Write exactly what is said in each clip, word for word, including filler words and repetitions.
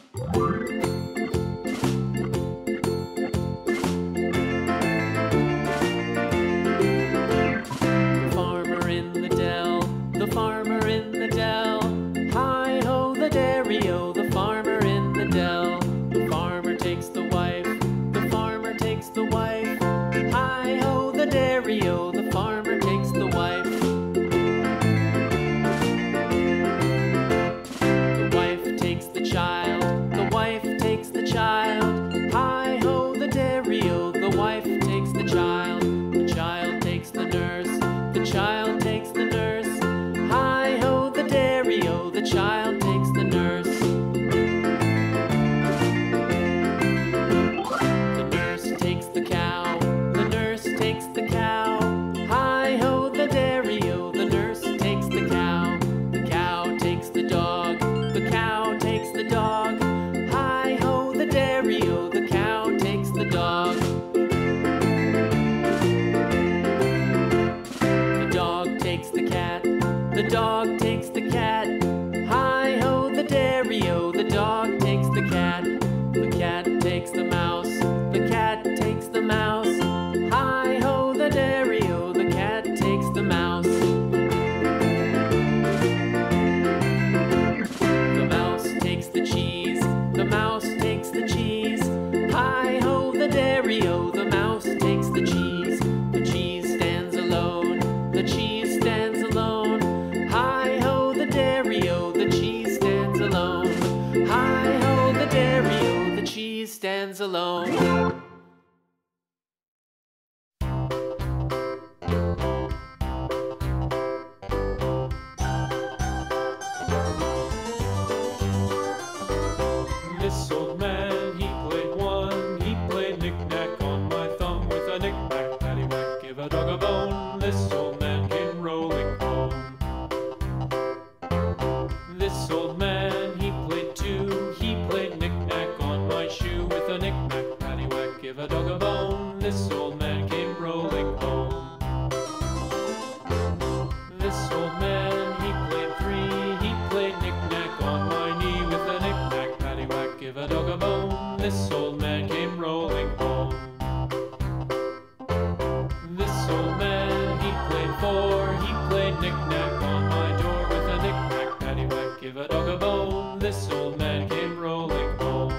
Stands alone. This old man, he played one. He played knick-knack on my thumb with a knick-knack, paddywhack, give a dog a bone. This old man came rolling home. This old man, he played two. He played knick-knack on my shoe with a knick-knack, paddywhack, give a dog a bone. This old man came rolling home. This old man, he played three. He played knick-knack on my knee with a knick-knack, paddywhack, give a dog a bone. This old man came rolling home. This old man, he played four. He played knick-knack on my door with a knick-knack, paddywhack, give a dog a bone. This old man came rolling home.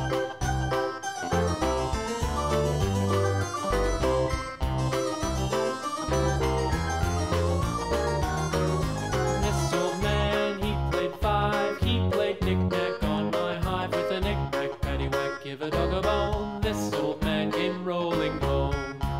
This old man, he played five. He played knick-knack on my hive with a knick-knack, paddywhack, give a dog a bone. This old man came rolling home.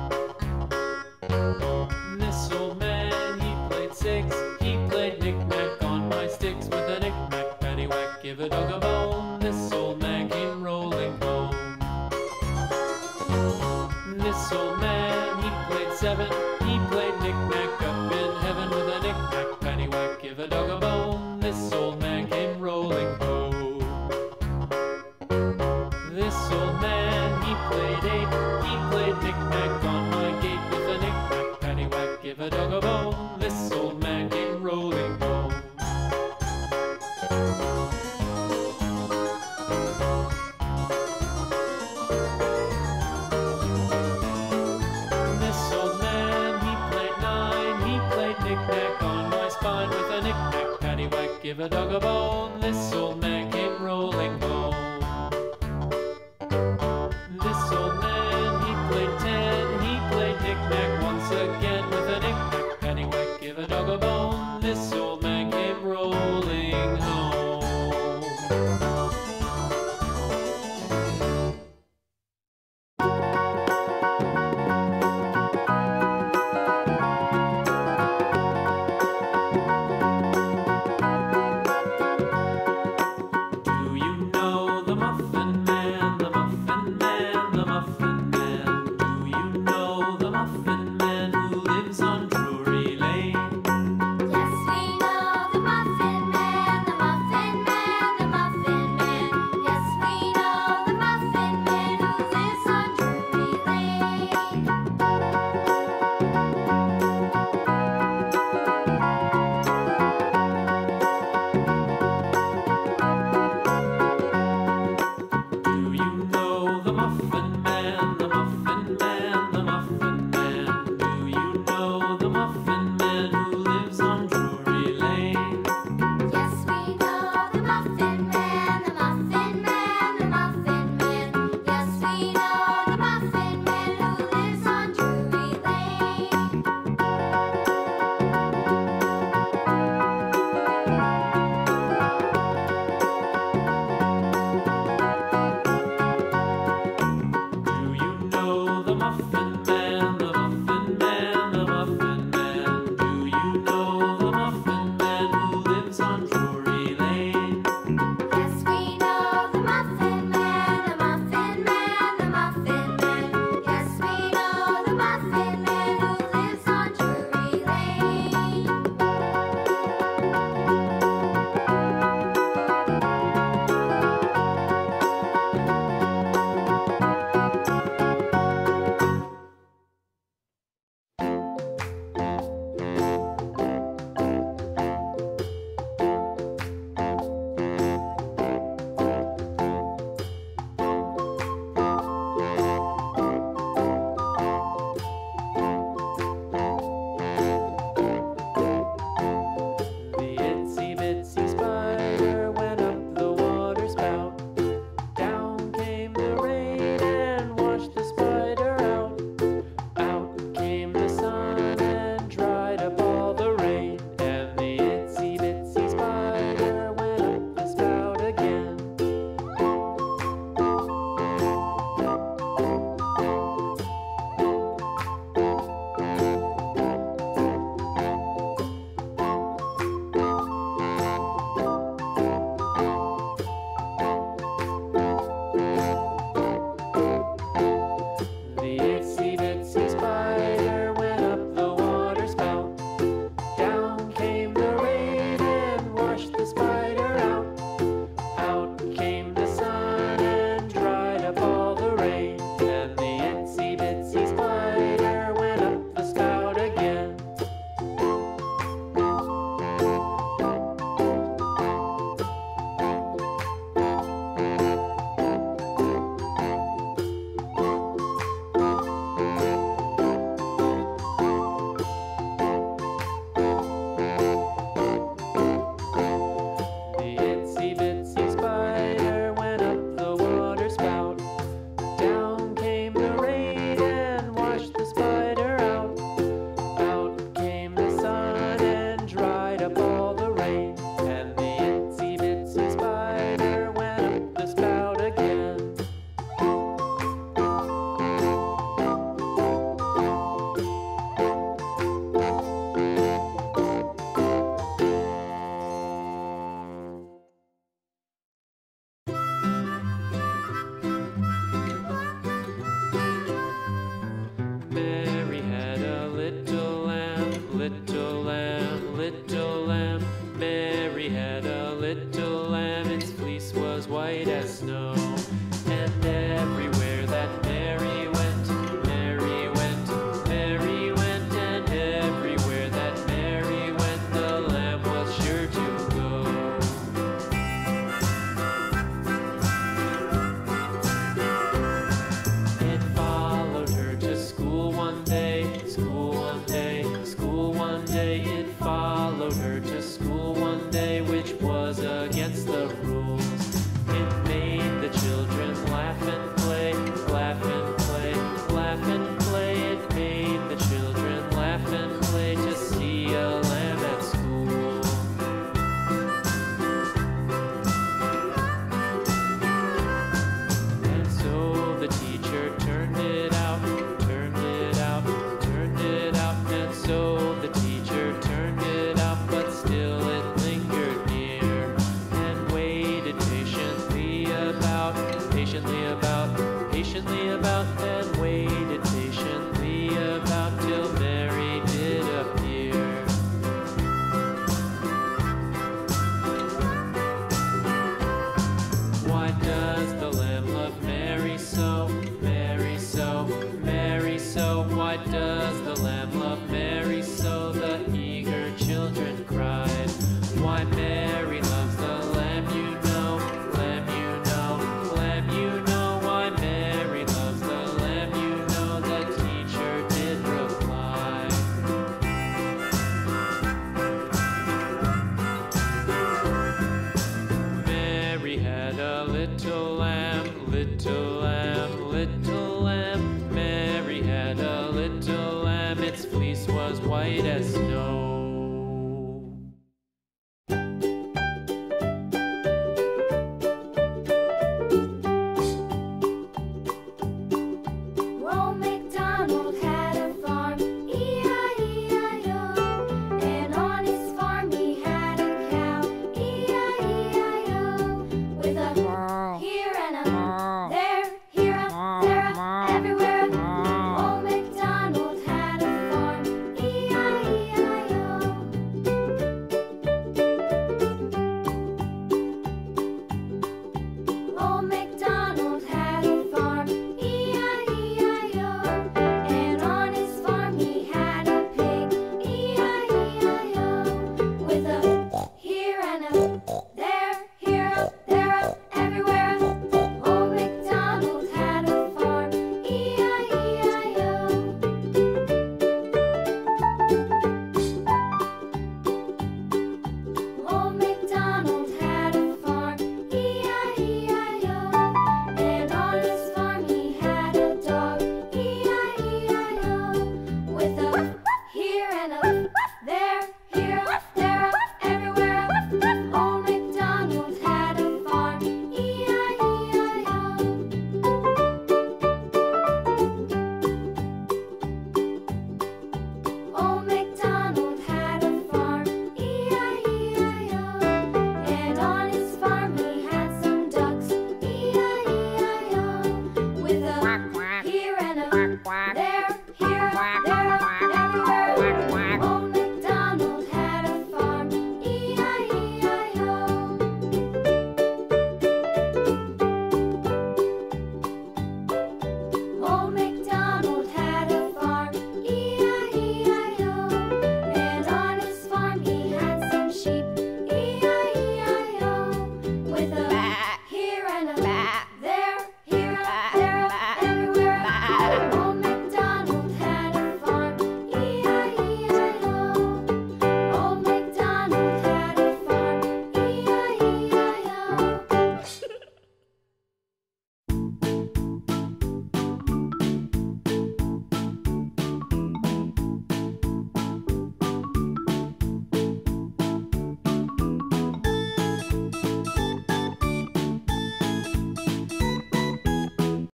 This old man, he played six. He played knick-knack on my sticks with a knick-knack, paddywhack, give a dog a bone. This old man came rolling home. This old man, he played seven. He played knick-knack up in heaven with a knick-knack, paddywhack, give a dog a bone. This old man came rolling home. This old man, he played eight. He played knick-knack on my gate with a knick-knack, paddywhack, give a dog a bone. This old man came rolling home. This old man, he played nine. He played knick-knack on my spine with a knick-knack, paddywhack, give a dog a bone. This old man came rolling home. This old man, he played ten. He played knick-knack once again with a knick-knack, paddywhack, give a dog a bone. This old man came rolling home. Do you know the Muffin Man, the Muffin Man, the Muffin Man? Do you know the Muffin Man who lives on Drury Lane? Yes, we know the Muffin Man, the Muffin Man, the Muffin white as snow. And everywhere that Mary went, Mary went, Mary went, and everywhere that Mary went, the lamb was sure to go. It followed her to school one day, school one day, school one day. It followed her to school one day, which was against the rules. It made the children laugh and play, laugh and play, laugh and play. It made the children laugh and play to see a lamb at school. And so the teacher turned it out, turned it out, turned it out. And so the teacher turned it out, but still it lingered near and waited patiently about, patiently about, patiently about, and waited patiently about till Mary did appear. Why does the lamb love Mary so, Mary so, Mary so? Why does the lamb love Mary so? The eager children cried. Why Mary loves the lamb, you know, lamb, you know, lamb, you know. Why Mary loves the lamb, you know, the teacher did reply. Mary had a little lamb, little lamb.